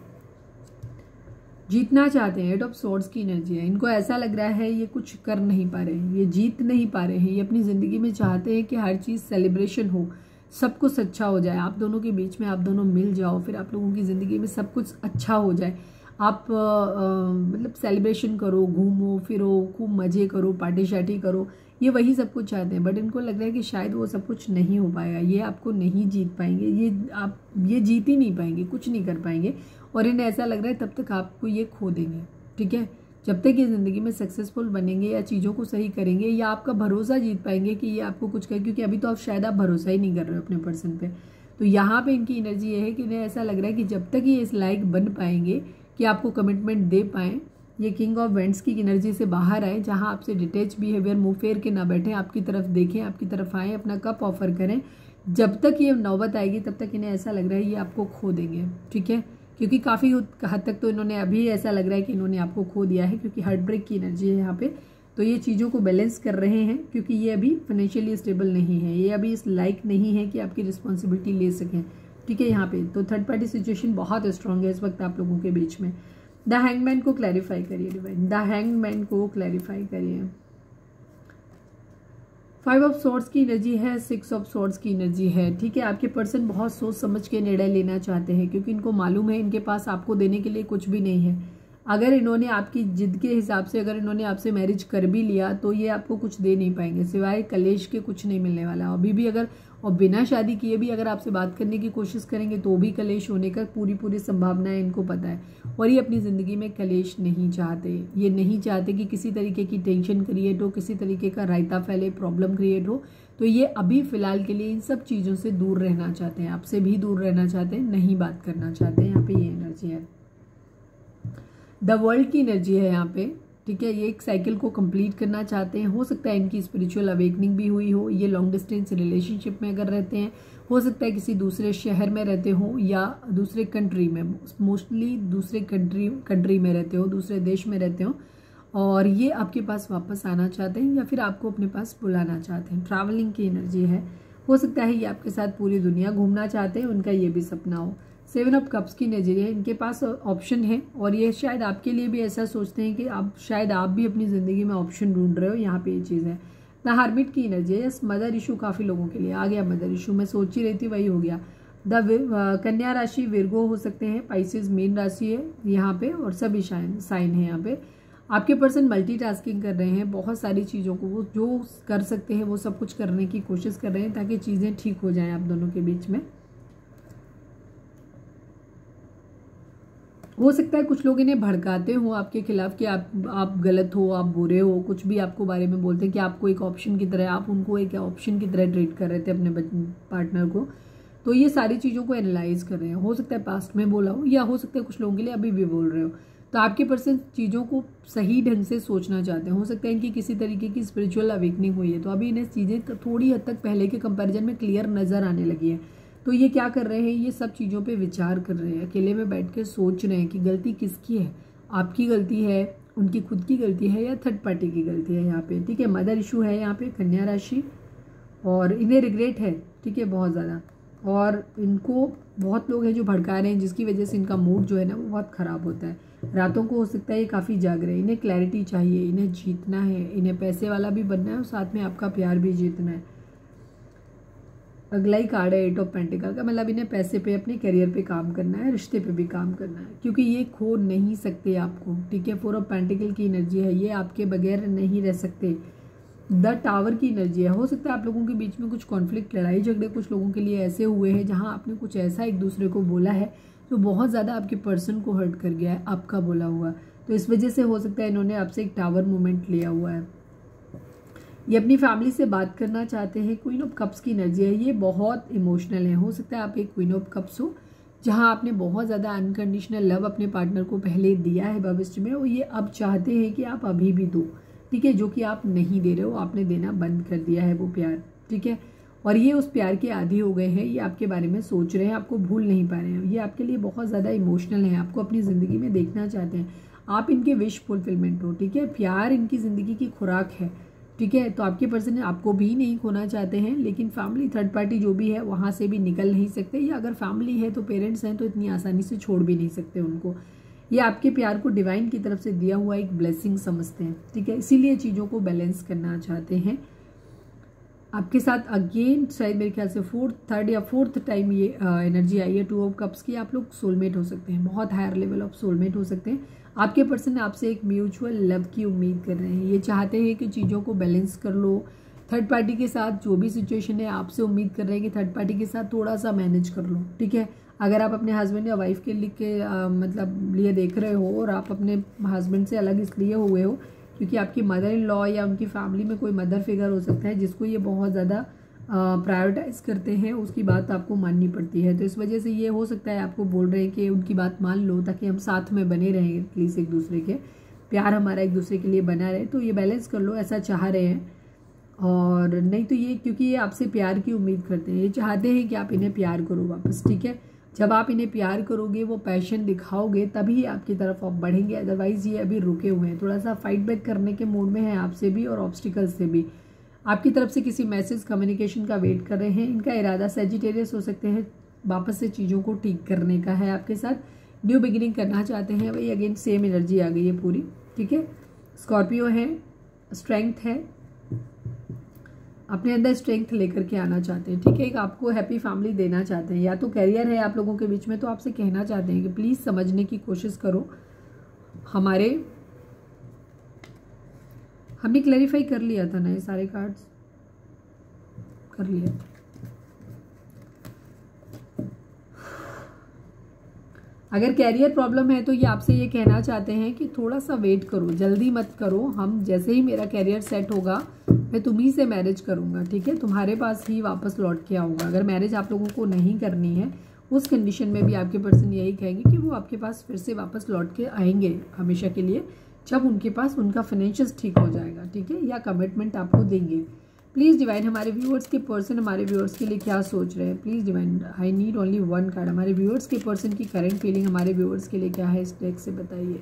[SPEAKER 1] जीतना चाहते हैं, एट ऑफ सॉर्ड्स की एनर्जी है। इनको ऐसा लग रहा है ये कुछ कर नहीं पा रहे हैं, ये जीत नहीं पा रहे हैं। ये अपनी ज़िंदगी में चाहते हैं कि हर चीज़ सेलिब्रेशन हो, सब कुछ अच्छा हो जाए, आप दोनों के बीच में आप दोनों मिल जाओ, फिर आप लोगों की ज़िंदगी में सब कुछ अच्छा हो जाए। आप आ, आ, मतलब सेलिब्रेशन करो, घूमो फिरो, खूब मज़े करो, पार्टी शार्टी करो, ये वही सब कुछ चाहते हैं। बट इनको लग रहा है कि शायद वो सब कुछ नहीं हो पाएगा, ये आपको नहीं जीत पाएंगे, ये आप ये जीत ही नहीं पाएंगे, कुछ नहीं कर पाएंगे। और इन्हें ऐसा लग रहा है तब तक आपको ये खो देंगे, ठीक है। जब तक ये ज़िंदगी में सक्सेसफुल बनेंगे या चीज़ों को सही करेंगे या आपका भरोसा जीत पाएंगे कि ये आपको कुछ कर, क्योंकि अभी तो आप शायद आप भरोसा ही नहीं कर रहे हो अपने पर्सन पे। तो यहाँ पे इनकी एनर्जी ये है कि इन्हें ऐसा लग रहा है कि जब तक ये इस लायक बन पाएंगे कि आपको कमिटमेंट दे पाएँ, ये किंग ऑफ वेंट्स की एनर्जी से बाहर आए, जहाँ आपसे डिटेच बिहेवियर, मुंह फेर के ना बैठें, आपकी तरफ देखें, आपकी तरफ आएँ, अपना कप ऑफर करें। जब तक ये नौबत आएगी तब तक इन्हें ऐसा लग रहा है ये आपको खो देंगे, ठीक है। क्योंकि काफ़ी हद तक तो इन्होंने अभी ऐसा लग रहा है कि इन्होंने आपको खो दिया है, क्योंकि हार्ट ब्रेक की एनर्जी है यहाँ पे। तो ये चीज़ों को बैलेंस कर रहे हैं, क्योंकि ये अभी फाइनेंशियली स्टेबल नहीं है, ये अभी इस लाइक नहीं है कि आपकी रिस्पॉन्सिबिलिटी ले सकें, ठीक है। यहाँ पे तो थर्ड पार्टी सिचुएशन बहुत स्ट्रांग है इस वक्त आप लोगों के बीच में। द हैंगमैन को क्लैरिफाई करिए डिवाइन, द हैंगमैन को क्लैरिफाई करिए। फाइव ऑफ सॉर्ड्स की एनर्जी है, सिक्स ऑफ सॉर्ड्स की एनर्जी है, ठीक है। आपके पर्सन बहुत सोच समझ के निर्णय लेना चाहते हैं, क्योंकि इनको मालूम है इनके पास आपको देने के लिए कुछ भी नहीं है। अगर इन्होंने आपकी जिद के हिसाब से अगर इन्होंने आपसे मैरिज कर भी लिया तो ये आपको कुछ दे नहीं पाएंगे, सिवाय कलेश के कुछ नहीं मिलने वाला। अभी भी अगर और बिना शादी किए भी अगर आपसे बात करने की कोशिश करेंगे तो भी कलेश होने का पूरी पूरी संभावना है, इनको पता है। और ये अपनी ज़िंदगी में कलेश नहीं चाहते, ये नहीं चाहते कि किसी तरीके की टेंशन क्रिएट हो, किसी तरीके का रायता फैले, प्रॉब्लम क्रिएट हो। तो ये अभी फ़िलहाल के लिए इन सब चीज़ों से दूर रहना चाहते हैं, आपसे भी दूर रहना चाहते हैं, नहीं बात करना चाहते हैं। यहाँ पे ये एनर्जी है, द वर्ल्ड की एनर्जी है यहाँ पे, ठीक है। ये एक साइकिल को कंप्लीट करना चाहते हैं। हो सकता है इनकी स्पिरिचुअल अवेकनिंग भी हुई हो, ये लॉन्ग डिस्टेंस रिलेशनशिप में अगर रहते हैं, हो सकता है किसी दूसरे शहर में रहते हो या दूसरे कंट्री में, मोस्टली दूसरे कंट्री कंट्री में रहते हो, दूसरे देश में रहते हो, और ये आपके पास वापस आना चाहते हैं या फिर आपको अपने पास बुलाना चाहते हैं। ट्रैवलिंग की एनर्जी है, हो सकता है ये आपके साथ पूरी दुनिया घूमना चाहते हैं, उनका ये भी सपना हो। सेवन ऑफ कप्स की नजरिए है, इनके पास ऑप्शन है और ये शायद आपके लिए भी ऐसा सोचते हैं कि आप शायद आप भी अपनी ज़िंदगी में ऑप्शन ढूंढ रहे हो। यहाँ पे ये चीज़ है। द हार्मिट की एनर्जी है, यस मदर इशू काफ़ी लोगों के लिए आ गया, मदर इशू मैं सोच ही रही थी वही हो गया। द कन्या राशि विर्गो हो सकते हैं, पाइसेस मीन राशि है यहाँ पे, और सभी साइन साइन है यहाँ पे। आपके पर्सन मल्टीटास्किंग कर रहे हैं, बहुत सारी चीज़ों को वो जो कर सकते हैं वो सब कुछ करने की कोशिश कर रहे हैं ताकि चीज़ें ठीक हो जाएं आप दोनों के बीच में। हो सकता है कुछ लोग इन्हें भड़काते हो आपके खिलाफ कि आप आप गलत हो, आप बुरे हो, कुछ भी आपको बारे में बोलते हैं कि आपको एक ऑप्शन की तरह, आप उनको एक ऑप्शन की तरह ट्रीट कर रहे थे अपने पार्टनर को। तो ये सारी चीज़ों को एनालाइज कर रहे हैं, हो सकता है पास्ट में बोला हो या हो सकता है कुछ लोगों के लिए अभी भी बोल रहे हो। तो आपके पर्सन चीज़ों को सही ढंग से सोचना चाहते हैं। हो सकता है इनकी किसी तरीके की स्पिरिचुअल अवेकनिंग हुई है, तो अभी इन्हें चीज़ें थोड़ी हद तक पहले के कंपैरिजन में क्लियर नज़र आने लगी है। तो ये क्या कर रहे हैं, ये सब चीज़ों पे विचार कर रहे हैं, अकेले में बैठ के सोच रहे हैं कि गलती किसकी है, आपकी गलती है, उनकी खुद की गलती है या थर्ड पार्टी की गलती है यहाँ पे, ठीक है। मदर इशू है यहाँ पे, कन्या राशि, और इन्हें रिग्रेट है, ठीक है, बहुत ज़्यादा। और इनको बहुत लोग हैं जो भड़का रहे हैं, जिसकी वजह से इनका मूड जो है ना वो बहुत ख़राब होता है। रातों को हो सकता है ये काफ़ी जाग रहे हैं, इन्हें क्लैरिटी चाहिए, इन्हें जीतना है, इन्हें पैसे वाला भी बनना है और साथ में आपका प्यार भी जीतना है। अगला ही कार्ड है एट ऑफ पेंटिकल का, मतलब इन्हें पैसे पे, अपने करियर पे काम करना है, रिश्ते पे भी काम करना है, क्योंकि ये खो नहीं सकते आपको, ठीक है। फोर ऑफ पेंटिकल की एनर्जी है, ये आपके बगैर नहीं रह सकते। द टावर की एनर्जी है, हो सकता है आप लोगों के बीच में कुछ कॉन्फ्लिक्ट, लड़ाई झगड़े कुछ लोगों के लिए ऐसे हुए हैं जहाँ आपने कुछ ऐसा एक दूसरे को बोला है जो बहुत ज़्यादा आपके पर्सन को हर्ट कर गया है, आपका बोला हुआ। तो इस वजह से हो सकता है इन्होंने आपसे एक टावर मोमेंट लिया हुआ है। ये अपनी फैमिली से बात करना चाहते हैं। क्वीन ऑफ कप्स की एनर्जी है, ये बहुत इमोशनल है, हो सकता है आप एक क्वीन ऑफ कप्स हो जहां आपने बहुत ज़्यादा अनकंडीशनल लव अपने पार्टनर को पहले दिया है भविष्य में, और ये अब चाहते हैं कि आप अभी भी दो, ठीक है, जो कि आप नहीं दे रहे हो, आपने देना बंद कर दिया है वो प्यार, ठीक है। और ये उस प्यार के आदी हो गए हैं, ये आपके बारे में सोच रहे हैं, आपको भूल नहीं पा रहे हैं, ये आपके लिए बहुत ज़्यादा इमोशनल है, आपको अपनी ज़िंदगी में देखना चाहते हैं, आप इनके विश फुलफिलमेंट हो, ठीक है। प्यार इनकी ज़िंदगी की खुराक है, ठीक है। तो आपके पर्सन आपको भी नहीं खोना चाहते हैं, लेकिन फैमिली थर्ड पार्टी जो भी है वहाँ से भी निकल नहीं सकते, या अगर फैमिली है तो पेरेंट्स हैं तो इतनी आसानी से छोड़ भी नहीं सकते उनको। ये आपके प्यार को डिवाइन की तरफ से दिया हुआ एक ब्लेसिंग समझते हैं, ठीक है, इसीलिए चीज़ों को बैलेंस करना चाहते हैं आपके साथ। अगेन शायद मेरे ख्याल से फोर्थ थर्ड या फोर्थ टाइम ये एनर्जी आई है टू ऑफ कप्स की। आप लोग सोलमेट हो सकते हैं, बहुत हायर लेवल ऑफ सोलमेट हो सकते हैं। आपके पर्सन आपसे एक म्यूचुअल लव की उम्मीद कर रहे हैं, ये चाहते हैं कि चीज़ों को बैलेंस कर लो। थर्ड पार्टी के साथ जो भी सिचुएशन है आपसे उम्मीद कर रहे हैं कि थर्ड पार्टी के साथ थोड़ा सा मैनेज कर लो, ठीक है। अगर आप अपने हस्बैंड या वाइफ के लिए के आ, मतलब लिए देख रहे हो और आप अपने हस्बैंड से अलग इसलिए हुए हो क्योंकि आपकी मदर इन लॉ या उनकी फैमिली में कोई मदर फिगर हो सकता है जिसको ये बहुत ज़्यादा प्रायोरिटाइज करते हैं, उसकी बात आपको माननी पड़ती है। तो इस वजह से ये हो सकता है आपको बोल रहे हैं कि उनकी बात मान लो ताकि हम साथ में बने रहें, एटलीस्ट एक दूसरे के, प्यार हमारा एक दूसरे के लिए बना रहे। तो ये बैलेंस कर लो, ऐसा चाह रहे हैं। और नहीं तो ये क्योंकि ये आपसे प्यार की उम्मीद करते हैं, ये चाहते हैं कि आप इन्हें प्यार करो वापस, ठीक है। जब आप इन्हें प्यार करोगे, वो पैशन दिखाओगे, तभी आपकी तरफ आप बढ़ेंगे। अदरवाइज ये अभी रुके हुए हैं, थोड़ा सा फाइट बैक करने के मूड में हैं आपसे भी और ऑब्स्टिकल्स से भी। आपकी तरफ से किसी मैसेज कम्युनिकेशन का वेट कर रहे हैं। इनका इरादा सेजिटेरियस हो सकते हैं, वापस से चीज़ों को ठीक करने का है आपके साथ, न्यू बिगिनिंग करना चाहते हैं। वही अगेन सेम एनर्जी आ गई है पूरी, ठीक है। स्कॉर्पियो है, स्ट्रेंथ है, अपने अंदर स्ट्रेंथ लेकर के आना चाहते हैं, ठीक है। एक आपको हैप्पी फैमिली देना चाहते हैं, या तो कैरियर है आप लोगों के बीच में, तो आपसे कहना चाहते हैं कि प्लीज़ समझने की कोशिश करो। हमारे हमने क्लैरिफाई कर लिया था ना, ये सारे कार्ड्स कर लिया। अगर कैरियर प्रॉब्लम है तो ये आपसे ये कहना चाहते हैं कि थोड़ा सा वेट करो, जल्दी मत करो। हम जैसे ही मेरा कैरियर सेट होगा मैं तुम्ही से मैरिज करूंगा, ठीक है, तुम्हारे पास ही वापस लौट के आऊँगा। अगर मैरिज आप लोगों को नहीं करनी है, उस कंडीशन में भी आपके पर्सन यही कहेंगे कि वो आपके पास फिर से वापस लौट के आएंगे हमेशा के लिए, जब उनके पास उनका फाइनेंशियल ठीक हो जाएगा, ठीक है, या कमिटमेंट आपको देंगे। प्लीज़ डिवाइन हमारे व्यूअर्स के पर्सन हमारे व्यूअर्स के लिए क्या सोच रहे हैं, please divine, I need only one card. हमारे व्यूअर्स के पर्सन की करंट फीलिंग हमारे व्यूअर्स के लिए क्या है, इस डेक से बताइए।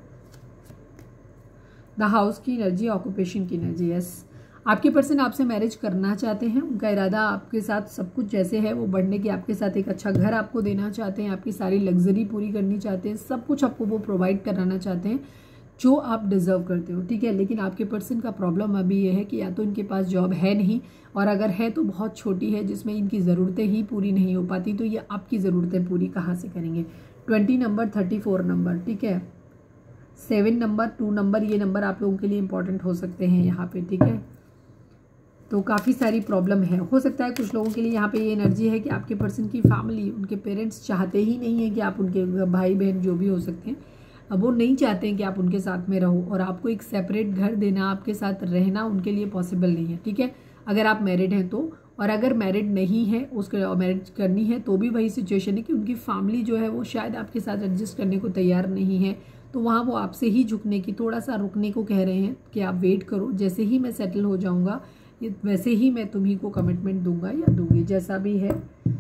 [SPEAKER 1] द हाउस की एनर्जी, ऑक्यूपेशन की एनर्जी। यस, आपके पर्सन आपसे मैरिज करना चाहते हैं। उनका इरादा आपके साथ सब कुछ जैसे है वो बढ़ने की, आपके साथ एक अच्छा घर आपको देना चाहते हैं, आपकी सारी लग्जरी पूरी करनी चाहते हैं, सब कुछ आपको वो प्रोवाइड कराना चाहते हैं जो आप डिजर्व करते हो, ठीक है। लेकिन आपके पर्सन का प्रॉब्लम अभी ये है कि या तो इनके पास जॉब है नहीं, और अगर है तो बहुत छोटी है जिसमें इनकी ज़रूरतें ही पूरी नहीं हो पाती, तो ये आपकी ज़रूरतें पूरी कहाँ से करेंगे। Twenty number, thirty four number, ठीक है, सेवन नंबर, टू नंबर, ये नंबर आप लोगों के लिए इंपॉर्टेंट हो सकते हैं यहाँ पे, ठीक है। तो काफ़ी सारी प्रॉब्लम है, हो सकता है कुछ लोगों के लिए यहाँ पे ये एनर्जी है कि आपके पर्सन की फैमिली, उनके पेरेंट्स चाहते ही नहीं है कि आप उनके भाई बहन जो भी हो सकते हैं, अब वो नहीं चाहते हैं कि आप उनके साथ में रहो, और आपको एक सेपरेट घर देना, आपके साथ रहना उनके लिए पॉसिबल नहीं है, ठीक है, अगर आप मैरिड हैं तो। और अगर मैरिड नहीं है, उसको मैरिज करनी है तो भी वही सिचुएशन है कि उनकी फैमिली जो है वो शायद आपके साथ एडजस्ट करने को तैयार नहीं है, तो वहाँ वो आपसे ही झुकने की, थोड़ा सा रुकने को कह रहे हैं कि आप वेट करो, जैसे ही मैं सेटल हो जाऊँगा वैसे ही मैं तुम्ही को कमिटमेंट दूंगा या दूंगी, जैसा भी है।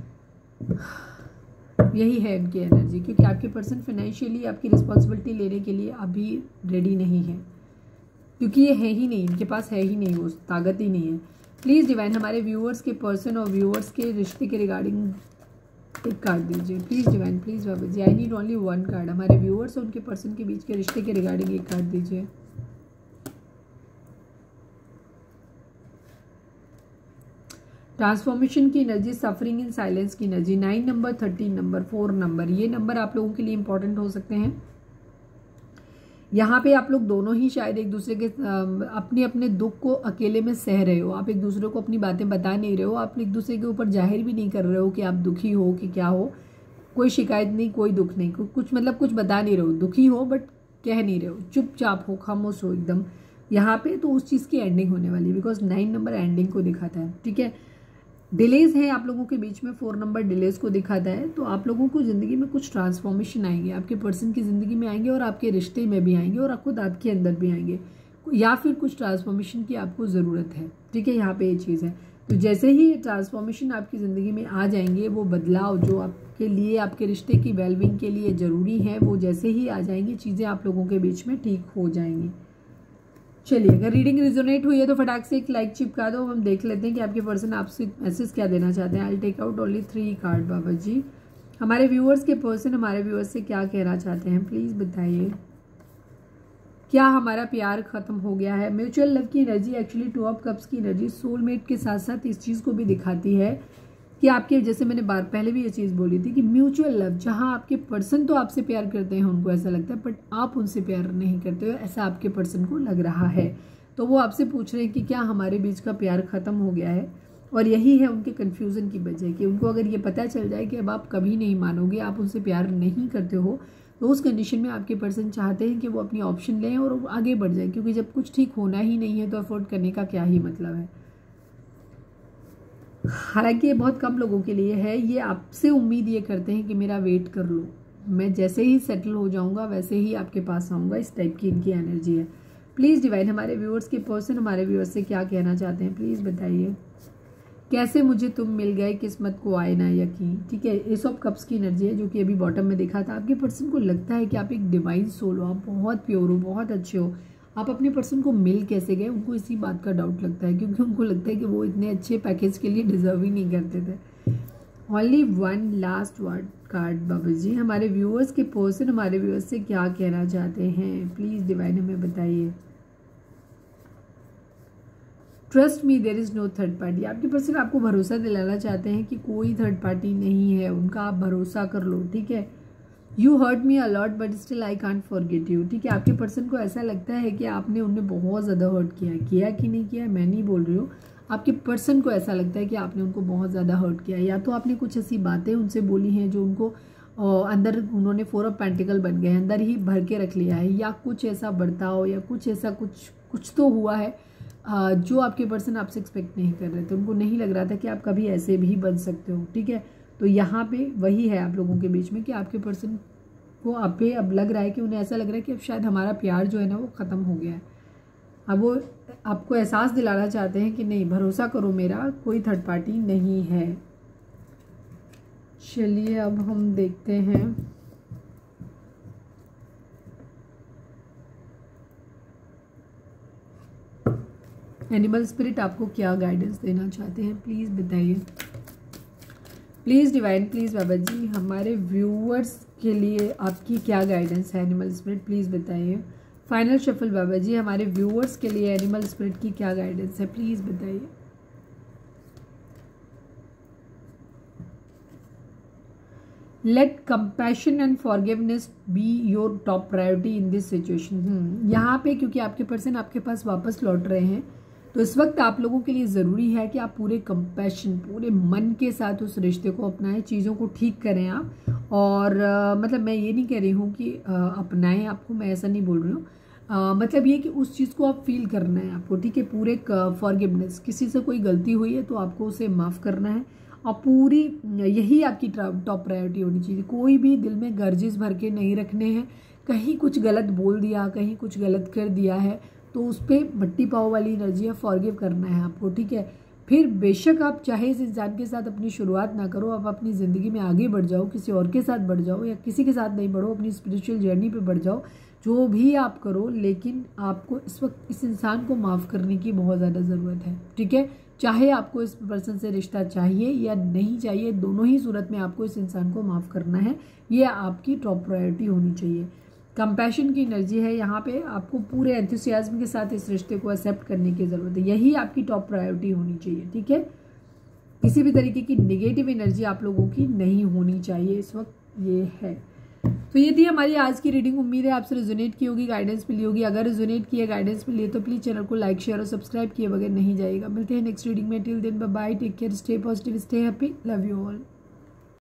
[SPEAKER 1] यही है इनकी एनर्जी, क्योंकि आपके पर्सन फाइनेंशियली आपकी रिस्पॉन्सिबिलिटी लेने के लिए अभी रेडी नहीं है, क्योंकि ये है ही नहीं, इनके पास है ही नहीं, वो ताकत ही नहीं है। प्लीज़ डिवाइन हमारे व्यूअर्स के पर्सन और व्यूअर्स के रिश्ते के रिगार्डिंग एक कार्ड दीजिए, प्लीज़ डिवाइन, प्लीज़ बाबा जी, I need only one card. हमारे व्यूअर्स और उनके पर्सन के बीच के रिश्ते के रिगार्डिंग एक कार्ड दीजिए। ट्रांसफॉर्मेशन की एनर्जी, सफरिंग इन साइलेंस की energy, nine number, thirteen number, four number, ये नंबर आप लोगों के लिए इंपॉर्टेंट हो सकते हैं। यहाँ पे आप लोग दोनों ही शायद एक दूसरे के अपने अपने दुख को अकेले में सह रहे हो, आप एक दूसरे को अपनी बातें बता नहीं रहे हो, आप एक दूसरे के ऊपर जाहिर भी नहीं कर रहे हो कि आप दुखी हो कि क्या हो, कोई शिकायत नहीं, कोई दुख नहीं, कुछ मतलब कुछ बता नहीं रहे हो, दुखी हो बट कह नहीं रहे हो, चुपचाप हो, खामोश हो एकदम। यहाँ पे तो उस चीज़ की एंडिंग होने वाली, बिकॉज नाइन नंबर एंडिंग को दिखाता है, ठीक है। डिलेज है आप लोगों के बीच में, फोर नंबर डिलेज को दिखाता है, तो आप लोगों को ज़िंदगी में कुछ ट्रांसफॉर्मेशन आएंगे, आपके पर्सन की ज़िंदगी में आएंगे और आपके रिश्ते में भी आएंगे और खुद आपके अंदर भी आएंगे, या फिर कुछ ट्रांसफॉर्मेशन की आपको ज़रूरत है, ठीक है, यहाँ पे ये चीज़ है। तो जैसे ही ट्रांसफॉर्मेशन आपकी ज़िंदगी में आ जाएंगे, वो बदलाव जो आपके लिए, आपके रिश्ते की वेलबींग के लिए ज़रूरी है, वो जैसे ही आ जाएंगी, चीज़ें आप लोगों के बीच में ठीक हो जाएंगी। चलिए, अगर रीडिंग रिजोनेट हुई है तो फटाक से एक लाइक चिपका दो, हम देख लेते हैं कि आपके पर्सन आपसे मैसेज क्या देना चाहते हैं। I take out only three card बाबा जी। हमारे व्यूअर्स के पर्सन हमारे व्यूअर्स से क्या कहना चाहते हैं, प्लीज़ बताइए। क्या हमारा प्यार खत्म हो गया है? म्यूचुअल लव की energy, actually two of cups की एनर्जी सोलमेट के साथ साथ इस चीज़ को भी दिखाती है कि आपके, जैसे मैंने बार पहले भी ये चीज़ बोली थी कि म्यूचुअल लव, जहाँ आपके पर्सन तो आपसे प्यार करते हैं, उनको ऐसा लगता है, बट आप उनसे प्यार नहीं करते हो, ऐसा आपके पर्सन को लग रहा है। तो वो आपसे पूछ रहे हैं कि क्या हमारे बीच का प्यार ख़त्म हो गया है, और यही है उनके कन्फ्यूज़न की वजह कि उनको अगर ये पता चल जाए कि अब आप कभी नहीं मानोगे, आप उनसे प्यार नहीं करते हो, तो उस कंडीशन में आपके पर्सन चाहते हैं कि वो अपनी ऑप्शन लें और आगे बढ़ जाए, क्योंकि जब कुछ ठीक होना ही नहीं है तो अफोर्ड करने का क्या ही मतलब है। हालांकि ये बहुत कम लोगों के लिए है, ये आपसे उम्मीद ये करते हैं कि मेरा वेट कर लो, मैं जैसे ही सेटल हो जाऊंगा वैसे ही आपके पास आऊँगा, इस टाइप की इनकी एनर्जी है। प्लीज़ डिवाइन हमारे व्यूअर्स के पर्सन हमारे व्यूअर्स से क्या कहना चाहते हैं, प्लीज़ बताइए। कैसे मुझे तुम मिल गए, किस्मत को आए ना यकीन। ठीक है, एस ऑफ कप्स की एनर्जी है जो कि अभी बॉटम में देखा था। आपके पर्सन को लगता है कि आप एक डिवाइन सोल हो, आप बहुत प्योर हो, बहुत अच्छे हो। आप अपने पर्सन को मिल कैसे गए, उनको इसी बात का डाउट लगता है, क्योंकि उनको लगता है कि वो इतने अच्छे पैकेज के लिए डिजर्व ही नहीं करते थे। Only one last word card बाबा जी, हमारे व्यूअर्स के पर्सन हमारे व्यूअर्स से क्या कहना चाहते हैं, प्लीज डिवाइन हमें बताइए। Trust me there is no third party. आपके पर्सन आपको भरोसा दिलाना चाहते हैं कि कोई थर्ड पार्टी नहीं है, उनका आप भरोसा कर लो। ठीक है, you hurt me a lot but still I can't forget you. ठीक है, आपके पर्सन को ऐसा लगता है कि आपने उन्हें बहुत ज़्यादा हर्ट किया है, किया कि नहीं किया मैं नहीं बोल रही हूँ, आपके पर्सन को ऐसा लगता है कि आपने उनको बहुत ज़्यादा हर्ट किया है, या तो आपने कुछ ऐसी बातें उनसे बोली हैं जो उनको अंदर उन्होंने फोर ऑफ पेंटिकल बन गए, अंदर ही भर के रख लिया है, या कुछ ऐसा बर्ताव या कुछ ऐसा कुछ कुछ तो हुआ है जो आपके पर्सन आपसे एक्सपेक्ट नहीं कर रहे थे। उनको नहीं लग रहा था कि आप कभी ऐसे भी बन सकते हो। ठीक है, तो यहाँ पे वही है आप लोगों के बीच में कि आपके पर्सन को आप पे अब लग रहा है कि उन्हें ऐसा लग रहा है कि अब शायद हमारा प्यार जो है ना वो ख़त्म हो गया है। अब वो आपको एहसास दिलाना चाहते हैं कि नहीं, भरोसा करो मेरा, कोई थर्ड पार्टी नहीं है। चलिए अब हम देखते हैं एनिमल स्पिरिट आपको क्या गाइडेंस देना चाहते हैं, प्लीज़ बताइए। प्लीज़ डिवाइन, प्लीज़ बाबा जी, हमारे व्यूअर्स के लिए आपकी क्या गाइडेंस है एनिमल स्पिरिट, प्लीज़ बताइए। फाइनल शफल बाबा जी, हमारे व्यूअर्स के लिए एनिमल स्पिरिट की क्या गाइडेंस है, प्लीज़ बताइए। Let compassion and forgiveness be your top priority in this situation. यहाँ पे क्योंकि आपके पर्सन आपके पास वापस लौट रहे हैं, तो इस वक्त आप लोगों के लिए ज़रूरी है कि आप पूरे कंपैशन, पूरे मन के साथ उस रिश्ते को अपनाएं, चीज़ों को ठीक करें आप। और आ, मतलब मैं ये नहीं कह रही हूँ कि आ, अपनाएं आपको, मैं ऐसा नहीं बोल रही हूँ, मतलब ये कि उस चीज़ को आप फील करना है आपको। ठीक है, पूरे फॉरगिवनेस, किसी से कोई गलती हुई है तो आपको उसे माफ़ करना है, और पूरी यही आपकी टॉप प्रायोरिटी होनी चाहिए। कोई भी दिल में गर्जिश भर के नहीं रखने हैं, कहीं कुछ गलत बोल दिया, कहीं कुछ गलत कर दिया है तो उस पर मट्टी पाव वाली एनर्जी है, फॉरगिव करना है आपको। ठीक है, फिर बेशक आप चाहे इस इंसान के साथ अपनी शुरुआत ना करो, आप अपनी ज़िंदगी में आगे बढ़ जाओ, किसी और के साथ बढ़ जाओ या किसी के साथ नहीं बढ़ो, अपनी स्पिरिचुअल जर्नी पे बढ़ जाओ, जो भी आप करो, लेकिन आपको इस वक्त इस इंसान को माफ़ करने की बहुत ज़्यादा ज़रूरत है। ठीक है, चाहे आपको इस पर्सन से रिश्ता चाहिए या नहीं चाहिए, दोनों ही सूरत में आपको इस इंसान को माफ़ करना है, ये आपकी टॉप प्रायोरिटी होनी चाहिए। कंपैशन की एनर्जी है यहाँ पे, आपको पूरे एंथुसियाज्म के साथ इस रिश्ते को एक्सेप्ट करने की ज़रूरत है, यही आपकी टॉप प्रायोरिटी होनी चाहिए। ठीक है, किसी भी तरीके की नेगेटिव एनर्जी आप लोगों की नहीं होनी चाहिए इस वक्त, ये है। तो ये थी हमारी आज की रीडिंग, उम्मीद है आपसे रिजोनेट की होगी, गाइडेंस मिली होगी। अगर रिजोनेट किया, गाइडेंस मिली तो प्लीज़ चैनल को लाइक शेयर और सब्सक्राइब किए बगैर नहीं जाएगा। मिलते हैं नेक्स्ट रीडिंग में, till then bye bye, take care, stay positive, stay happy, love you all.